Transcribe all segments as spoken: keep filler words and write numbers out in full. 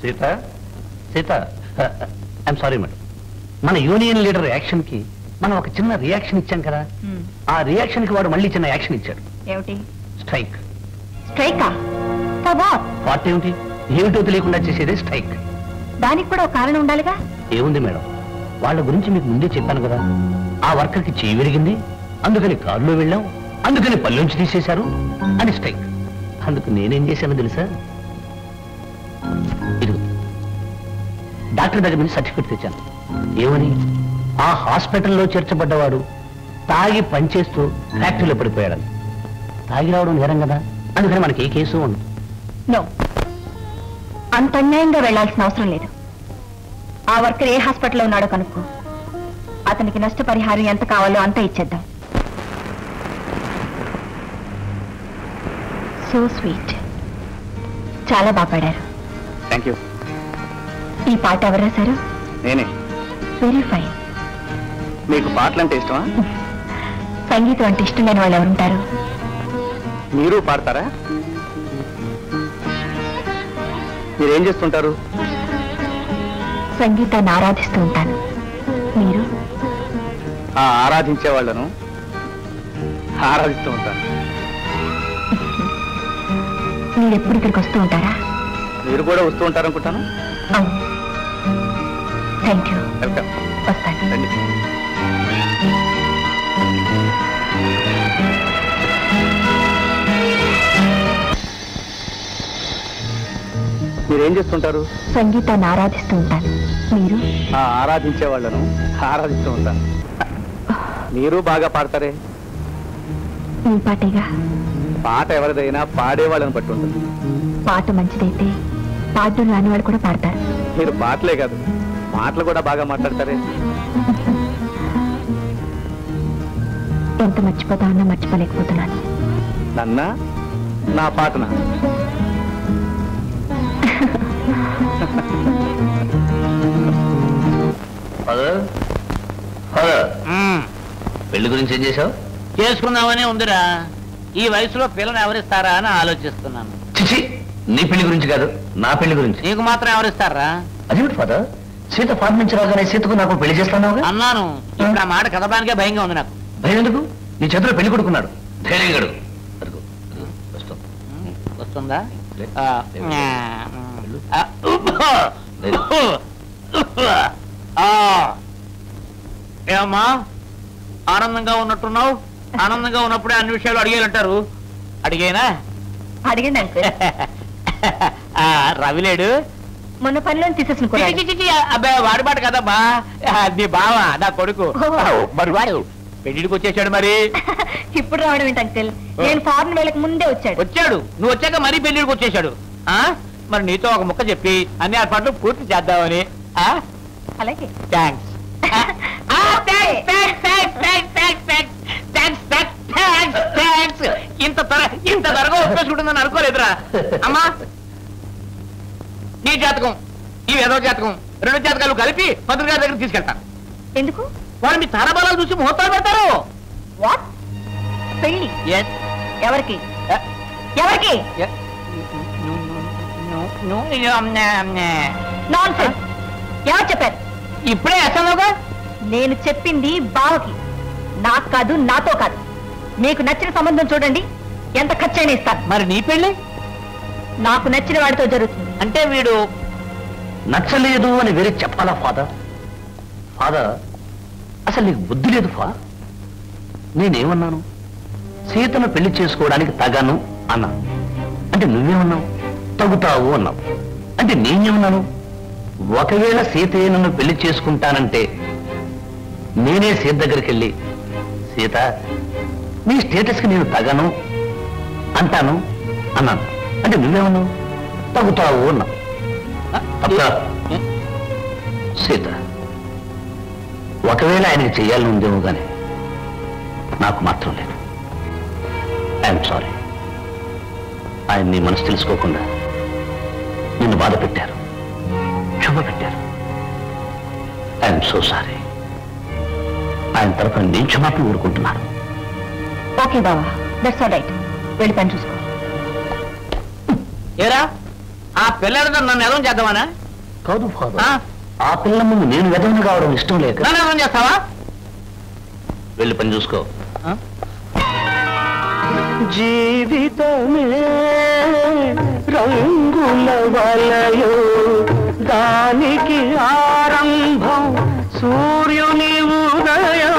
Sita Sita I'm sorry madam, మన union leader action కి మనం ఒక చిన్న రియాక్షన్ ఇచ్చాం కదా, ఆ రియాక్షన్ కి వాడు మళ్ళీ చిన్న యాక్షన్ ఇచ్చాడు. ఏమిటి? స్ట్రైక్. స్ట్రైకా? వాట్ ఏమిటి? ఏమిటో తెలియకుండా చేసేదే స్ట్రైక్. దానికి కూడా ఒక కారణం ఉండాలిగా. ఏముంది మేడం, వాళ్ళ గురించి మీకు ముందే చెప్పాను కదా, ఆ వర్కర్ కి చేయి విరిగింది, అందుకని కారులో వెళ్ళాం, అందుకని పల్లెంచి తీసేశారు అని స్ట్రైక్. అందుకు నేనేం చేశానో తెలుసా? ఇదిగో డాక్టర్ దగ్గర నుంచి సర్టిఫికెట్ తెచ్చాను. ఏమని? ఆ హాస్పిటల్లో చేర్చబడ్డవాడు తాగి పనిచేస్తూ ఫ్యాక్టరీలో పడిపోయాడు. తాగి రావడం నేరం కదా, అందుకని మనకి ఏ కేసు ఉండదు. నో, అంత అన్యాయంగా వెళ్లాల్సిన అవసరం లేదు. ఆ వర్కర్ ఏ హాస్పిటల్లో ఉన్నాడో కనుక్కో, అతనికి నష్టపరిహారం ఎంత కావాలో అంత ఇచ్చేద్దాం. సో స్వీట్, చాలా బాగా పాడారు. Thank you. ఈ పాట ఎవరు రాశారు? నేనే. Very fine. మీకు పాటలు అంటే ఇష్టమా? సంగీతం అంటే ఇష్టం లేని వాళ్ళు ఎవరుంటారు? మీరు పాడతారా? మీరేం చేస్తుంటారు? సంగీతాన్ని ఆరాధిస్తూ ఉంటాను. మీరు? ఆ ఆరాధించే వాళ్ళను ఆరాధిస్తూ ఉంటాను. మీరు ఎప్పుడు ఇక్కడికి వస్తూ ఉంటారా? మీరు కూడా వస్తూ ఉంటారనుకుంటాను. అవును. Thank you. వెల్కమ్. వస్తాను. రండి. మీరేం చేస్తుంటారు? సంగీతాన్ని ఆరాధిస్తూ ఉంటాను. మీరు? ఆ ఆరాధించే వాళ్ళను ఆరాధిస్తూ ఉంటాను. మీరు బాగా పాడతారే. మీ పాటేగా. పాట ఎవరిదైనా పాడే వాళ్ళని బట్టి ఉంటుంది. పాట మంచిదైతే పాటలు రాని వాళ్ళు కూడా పాడతారు. మీరు పాటలే కాదు, మాటలు కూడా బాగా మాట్లాడతారే. ఎంత మర్చిపోతామన్నా మర్చిపోలేకపోతున్నాను. నన్న నా పాటనా? పెళ్లి గురించి ఏం చేశావు? చేసుకుందామనే ఉందిరా. ఈ వయసులో పిల్లని ఎవరిస్తారా అని ఆలోచిస్తున్నాను. చిచి, నీ పెళ్లి గురించి కాదు, నా పెళ్లి గురించి. నీకు మాత్రం ఎవరిస్తారా? అదేమిటి ఫాదర్, సీత ఫాదర్ నుంచి రాగానే సీతకు నాకు పెళ్లి చేస్తాను అన్నాను. ఇప్పుడు ఆ మాట కదపడానికే భయంగా ఉంది నాకు. భయం ఎందుకు? నీ చేతిలో పెళ్లి కొడుకున్నాడు, ధైర్యంగాడు. వస్తుందా? ఏమమ్మా ఆనందంగా ఉన్నట్టున్నావు? ఆనందంగా ఉన్నప్పుడే అన్ని విషయాలు అడిగేయాలంటారు. అడిగేనా? అడిగింది అంకుల్. రవిలేడు? మొన్న పనిలో తీసేసిన. అబ్బాయి వాడి మాట కదమ్మా, నీ బావ నా కొడుకు. మరి వాడు పెళ్లికి వచ్చేసాడు. మరి ఇప్పుడు రావడం ఏంటి అంకుల్? నేను ఫారెన్ వెళ్ళక ముందే వచ్చాడు. వచ్చాడు, నువ్వు వచ్చాక మరీ పెళ్లికి వచ్చేసాడు. మరి నీతో ఒక ముక్క చెప్పి అన్ని ఏర్పాట్లు పూర్తి చేద్దామని. అలాగే. థ్యాంక్స్. ఇంత త్వర ఇంత త్వరగా ఒప్పేసుకుంటుందని అనుకోలేదురా. అమ్మా, నీ జాతకం ఈ ఏదో జాతకం రెండు జాతకాలు కలిపి పంతులు గారి దగ్గర తీసుకెళ్తాను. ఎందుకు? వాళ్ళు మీ తారాబలాలు చూసి ముహూర్తాలు పెడతారు. వాట్? పెళ్లి ఎవరికి? ఎవరికి? నాన్సెన్స్. ఎవరు చెప్పారు? ఇప్పుడే అసలుగా నేను చెప్పింది బావకి, నాకు కాదు, నాతో కాదు. మీకు నచ్చిన సంబంధం చూడండి, ఎంత ఖర్చైనా ఇస్తాను. మరి నీ పెళ్లి నాకు నచ్చిన వాడితో జరుగుతుంది. అంటే వీడు నచ్చలేదు అని వేరే చెప్పాలా ఫాదర్? ఫాదర్, అసలు నీకు బుద్ధి లేదు ఫా. నేనేమన్నాను? సీతను పెళ్లి చేసుకోవడానికి తగను అన్నా. అంటే నువ్వేమన్నావు? తగుతావు అన్నావు. అంటే నేనేమన్నాను? ఒకవేళ సీతే నన్ను పెళ్లి చేసుకుంటానంటే నేనే సీత దగ్గరికి వెళ్ళి, సీత నీ స్టేటస్ కి నేను తగను అంటాను అన్నాను. అంటే నువ్వేమన్నావు? తగుతావు అన్నావు. తప్పా? సీత, ఒకవేళ ఆయనకి చెయ్యాలని ఉందేమో కానీ నాకు మాత్రం లేదు. I'm sorry. ఆయన నీ మనసు తెలుసుకోకుండా నిన్ను బాధ పెట్టారు, క్షమ పెట్టారు. I'm so sorry. ఆయన తరఫున నేను క్షమాపణ ఊరుకుంటున్నాను. ఓకే బావా, దట్స్ ఆల్ రైట్. వెళ్ళి పని చూసుకో. ఏరా, ఆ పిల్లలతో నన్ను ఎదవం చేద్దామనా? కాదు ఫాదర్, ఆ పిల్ల ముందు నేను వెదవని కావడం ఇష్టం లేక. నన్ను ఎదవం చేస్తావా? వెళ్ళి పని చూసుకో. జీవితమే రంగుల వలయో, దానికి ఆరంభం సూర్యుని ఉదయం.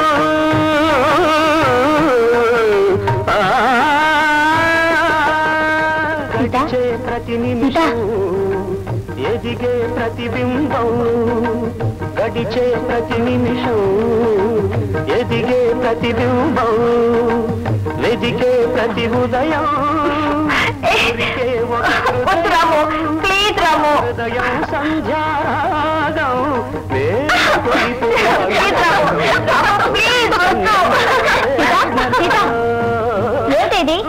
గడిచే ప్రతి నిమిషం ఎదిగే ప్రతిబింబం, గడిచే ప్రతి నిమిషం ఎదిగే ప్రతిబింబం, వెదికే ప్రతి ఉదయం. ప్లీజ్ రాము, హృదయం సంధ్యారాగం ఏంటిది?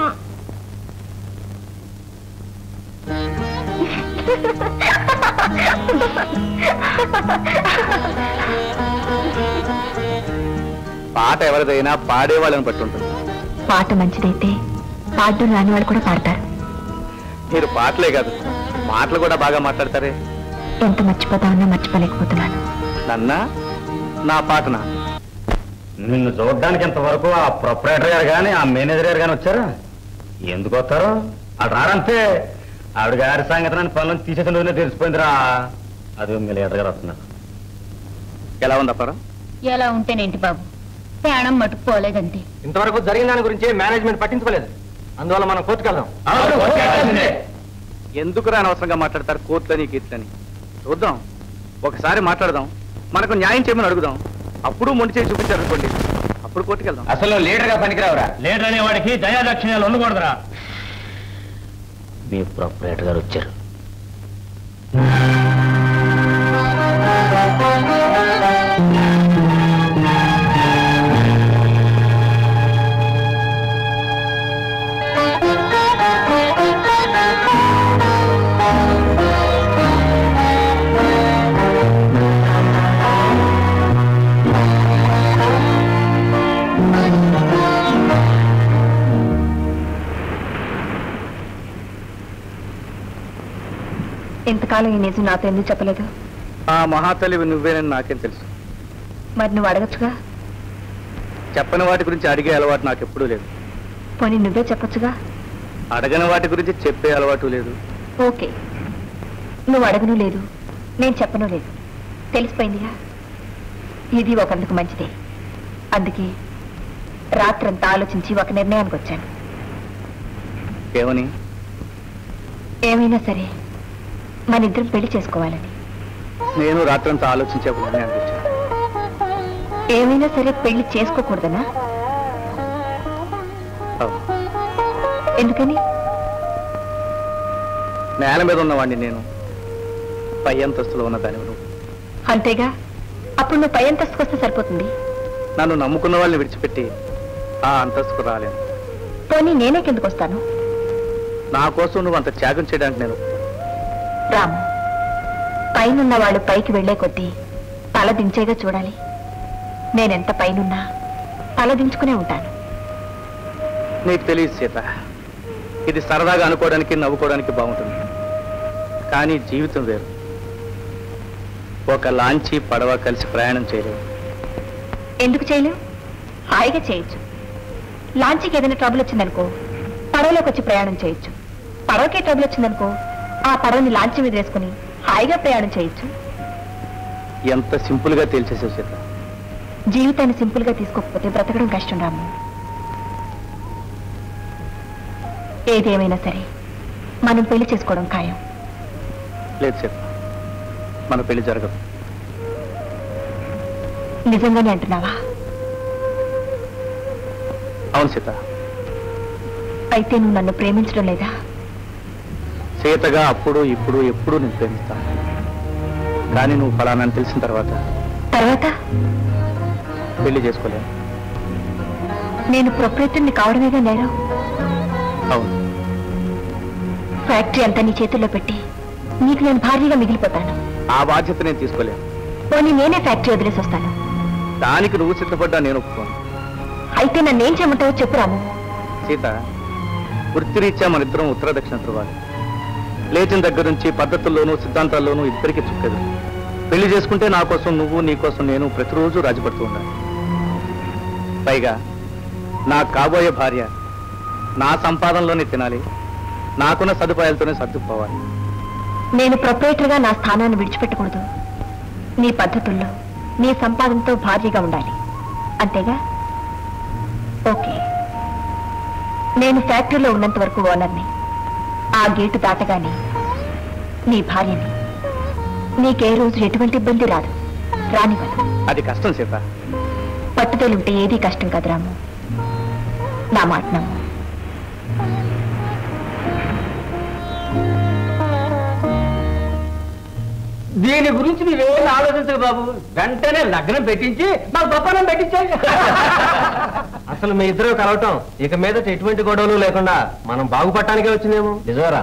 పాట ఎవరిదైనా పాడేవాళ్ళని బట్టి ఉంటుంది. పాట మంచిదైతే పాడడం రాని వాళ్ళు కూడా పాడతారు. మీరు పాటలే కాదు, మాటలు కూడా బాగా మాట్లాడతారే. ఎంత మర్చిపోతామన్నా మర్చిపోలేకపోతున్నాను. నన్నా నా పాటనా? నిన్ను చూడడానికి ఇంతవరకు ఆ ప్రొపరేటర్ గారు కానీ ఆ మేనేజర్ గారు కానీ వచ్చారా? ఎందుకు వస్తారు? అటు రారంతే. ఆవిడ గారి సంగతి నన్ను పనులను తీసేసిన రోజునే తెలిసిపోయిందిరా. అది మీ లీడర్ గారు వస్తున్నారు. ఎలా ఉంది అప్పారా? ఎలా ఉంటేనేంటి బాబు, ప్రాణం మటుకు పోలేదంతే. ఇంతవరకు జరిగిన దాని గురించి మేనేజ్మెంట్ పట్టించుకోలేదు. అందువల్ల మనం కోర్టుకు వెళ్దాం. ఎందుకు అనవసరంగా మాట్లాడతారు కోర్టులని గీట్లని? చూద్దాం, ఒకసారి మాట్లాడదాం, మనకు న్యాయం చేయమని అడుగుదాం. అప్పుడు మొండి చేసి చూపించారు అనుకోండి, అప్పుడు కోర్టుకు వెళ్దాం. అసలు లీడర్ గా పనికిరావురా. లీడర్ అనే వాడికి దయాదక్షిణాలు ఉండకూడదురా. మీ ప్రొపరేటర్ గారు వచ్చారు. ఇంతకాలం ఈ నిజం నాతో ఎందుకు చెప్పలేదు? ఆ మహాతల్లివి నువ్వేనని నాకేం తెలుసు. మరి నువ్వు అడగచ్చుగా. చెప్పని వాటి గురించి అడిగే అలవాటు నాకు ఎప్పుడూ లేదు. పోనీ నువ్వే చెప్పచ్చుగా. అడగని వాటి గురించి చెప్పే అలవాటు లేదు. ఓకే, నువ్వు అడగను లేదు, నేను చెప్పను లేదు, తెలిసిపోయిందిగా. ఇది ఒకందుకు మంచిదే. అందుకే రాత్రంతా ఆలోచించి ఒక నిర్ణయానికి వచ్చాను. ఏమని? ఏమైనా సరే మన ఇద్దరం పెళ్లి చేసుకోవాలని. నేను రాత్రంతా ఆలోచించే ఒక నిర్ణయానికి వచ్చాను. ఏమైనా సరే పెళ్లి చేసుకోకూడదనా? అవును. ఎందుకని? నేల మీద ఉన్నవాడిని నేను, పై అంతస్తులో ఉన్న దాని నువ్వు. అంతేగా, అప్పుడు నువ్వు పై అంతస్తుకు వస్తే సరిపోతుంది. నన్ను నమ్ముకున్న వాళ్ళని విడిచిపెట్టి ఆ అంతస్తుకు రాలేను. పోనీ నేనే కిందకు వస్తాను. నా కోసం నువ్వు అంత త్యాగం చేయడానికి నేను. రాము, పైనున్న వాళ్ళు పైకి వెళ్లే కొద్దీ తల దించేగా చూడాలి. నేనెంత పైనున్నా తల దించుకునే ఉంటాను. నీకు తెలియదు సీత, ఇది సరదాగా అనుకోవడానికి నవ్వుకోవడానికి బాగుంటుంది, కానీ జీవితం వేరు. ఒక లాంచీ పడవ కలిసి ప్రయాణం చేయలేవు. ఎందుకు చేయలేవు? హాయిగా చేయొచ్చు. లాంచీకి ఏదైనా ట్రబుల్ వచ్చిందనుకో, పడవలోకి వచ్చి ప్రయాణం చేయొచ్చు. పడవకే ట్రబుల్ వచ్చిందనుకో, ఆ పడవని లాంచీ మీద వేసుకుని హాయిగా ప్రయాణం చేయొచ్చు. ఎంత సింపుల్ గా తేల్చేసావు సీత. జీవితాన్ని సింపుల్ గా తీసుకోకపోతే బ్రతకడం కష్టం రాము. ఏదేమైనా సరే మనం పెళ్లి చేసుకోవడం ఖాయం. లేదు సీత, మన పెళ్లి జరగదు. నిజంగానే అంటున్నావా? అవును సీత. అయితే నువ్వు నన్ను ప్రేమించడం లేదా? సీతగా అప్పుడు ఇప్పుడు ఎప్పుడు నేను ప్రేమిస్తాను, కానీ నువ్వు ఫలానని తెలిసిన తర్వాత తర్వాత పెళ్లి చేసుకోలేను. నేను ప్రొపరేటర్ని కావడమేగా నేరం. అవును. ఫ్యాక్టరీ అంతా నీ చేతుల్లో పెట్టి నీకు నేను భార్యగా మిగిలిపోతాను. ఆ బాధ్యత నేను తీసుకోలేను. పోనీ నేనే ఫ్యాక్టరీ వదిలేసి వస్తాను. దానికి నువ్వు సిద్ధపడ్డా నేను ఒప్పుకోను. అయితే నన్నేం చేయమంటావో చెప్పు రాము. సీత, వృత్తిరీత్యా మన ఇద్దరం ఉత్తర దక్షిణ ధృవాలు. లేచిన దగ్గర నుంచి పద్ధతుల్లోనూ సిద్ధాంతాల్లోనూ ఇద్దరికి చుక్కదు. పెళ్లి చేసుకుంటే నా కోసం నువ్వు, నీ కోసం నేను ప్రతిరోజు రాజుపడుతూ ఉండాలి. పైగా నా కాబోయే భార్య నా సంపాదనలోనే తినాలి, నాకున్న సదుపాయాలతోనే సర్దుకుపోవాలి. నేను ప్రొపరేటర్గా నా స్థానాన్ని విడిచిపెట్టకూడదు. నీ పద్ధతుల్లో నీ సంపాదనతో భార్యగా ఉండాలి, అంతేగా? ఓకే. నేను ఫ్యాక్టరీలో ఉన్నంత వరకు ఓనర్ని. ఆ గేటు దాటగానే నీ భార్యని. నీకే రోజు ఎటువంటి ఇబ్బంది రాదు, రానివ్వను. అది కష్టం సీత. పట్టుదలుంటే ఏదీ కష్టం కాదు రాము, నా మాట నమ్ము. దీని గురించి నీవేం ఆలోచించదు బాబు, వెంటనే లగ్నం పెట్టించి మాకు గొప్పనం పెట్టించాలి. అసలు మీ ఇద్దరు కలవటం ఇక మీద ఎటువంటి గొడవలు లేకుండా మనం బాగుపడటానికే వచ్చిందేమో. నిజమేరా?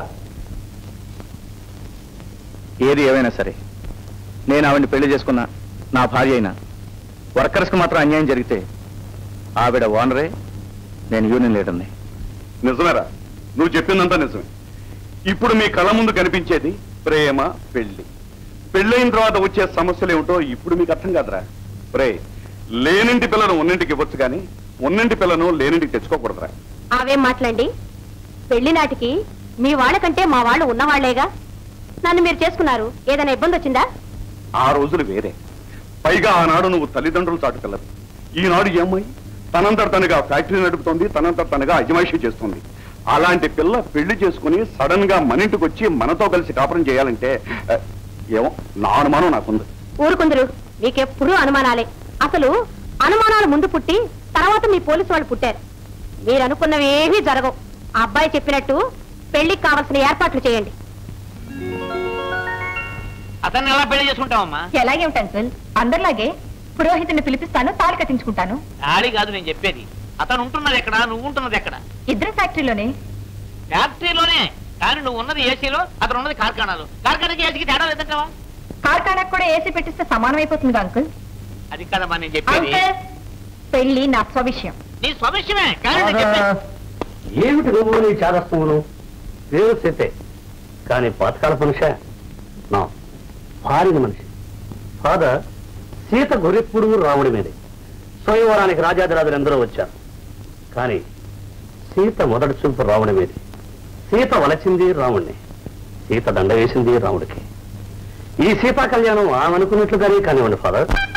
ఏది ఏమైనా సరే నేను ఆవిడ్ని పెళ్లి చేసుకున్నా, నా భార్య అయినా వర్కర్స్కి మాత్రం అన్యాయం జరిగితే ఆవిడ ఓనరే, నేను యూనియన్ లీడర్ని. నిజమేరా, నువ్వు చెప్పిందంతా నిజమే. ఇప్పుడు మీ కళ్ళ ముందు కనిపించేది ప్రేమ, పెళ్లి. పెళ్ళైన తర్వాత వచ్చే సమస్యలు ఏమిటో ఇప్పుడు మీకు అర్థం కాదురా. ప్రే లేనింటి పిల్లను ఉన్నింటికి ఇవ్వచ్చు కానీ ఉన్నింటి పిల్లను లేనింటికి తెచ్చుకోకూడదురా. అవేం మాట్లాడండి. పెళ్లి నాటికి మీ వాళ్ళకంటే మా వాళ్ళు ఉన్నవాళ్లేగా. నన్ను మీరు చేసుకున్నారు, ఏదైనా ఇబ్బంది వచ్చిందా? ఆ రోజులు వేరే. పైగా ఆనాడు నువ్వు తల్లిదండ్రులు చాటుకెళ్ళదు. ఈనాడు ఈ అమ్మాయి తనంతట తనగా ఫ్యాక్టరీ నడుపుతోంది, తనంతట తనగా అజమాయిషీ చేస్తుంది. అలాంటి పిల్ల పెళ్లి చేసుకుని సడన్ గా మన ఇంటికి వచ్చి మనతో కలిసి కాపురం చేయాలంటే ఏమో నా అనుమానం నాకుంది. ఊరుకుందరు, మీకెప్పుడు అనుమానాలే. అసలు అనుమానాలు ముందు పుట్టి తర్వాత మీ పోలీసు వాళ్ళు పుట్టారు. మీరు అనుకున్నవి ఏమీ జరగవు. ఆ అబ్బాయి చెప్పినట్టు పెళ్లికి కావాల్సిన ఏర్పాట్లు చేయండి. అతన్ని ఎలా పెళ్లి చేసుకుంటావమ్మా? ఎలాగే ఉంటాను సార్, అందరిలాగే పురోహితుని పిలిపిస్తాను, తాళి కట్టించుకుంటాను. తాళి కాదు నేను చెప్పేది. అతను ఉంటున్నది ఎక్కడ, నువ్వు ఉంటున్నది ఎక్కడ? ఇద్దరు ఫ్యాక్టరీలోనే. ఫ్యాక్టరీలోనే, కానీ నువ్వు ఉన్నది ఏసీలో, అతను ఉన్నది కార్ఖానాలో. కార్ఖానాకి ఏసీకి తేడా లేదంటావా? కార్ఖానాకు కూడా ఏసీ పెట్టిస్తే సమానం అయిపోతుంది అంకుల్. అది కదమ్మా నేను చెప్పేది. పెళ్లి నా స్వవిషయం. నీ స్వవిషయమే, కానీ నేను చెప్పేది ఏమిటి నువ్వు నీ చాదస్తమును? పేరు సీతే, కానీ పాతకాల మనిషి నా భార్య మనిషి. ఫాదర్, సీత గొరెప్పుడు రాముడి మీదే. స్వయంవరానికి రాజాదిరాజులు ఎందరో వచ్చారు, కానీ సీత మొదటి చూపు రాముడి మీదే. సీత వలచింది రాముడిని, సీత దండ వేసింది రాముడికి. ఈ సీతా కళ్యాణం ఆమె అనుకున్నట్లుగానే కానివ్వండి ఫాదర్.